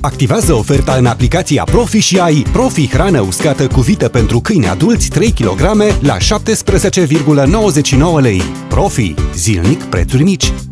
Activează oferta în aplicația Profi și ai Profi hrană uscată cu vită pentru câini adulți 3 kg la 17,99 lei. Profi. Zilnic prețuri mici.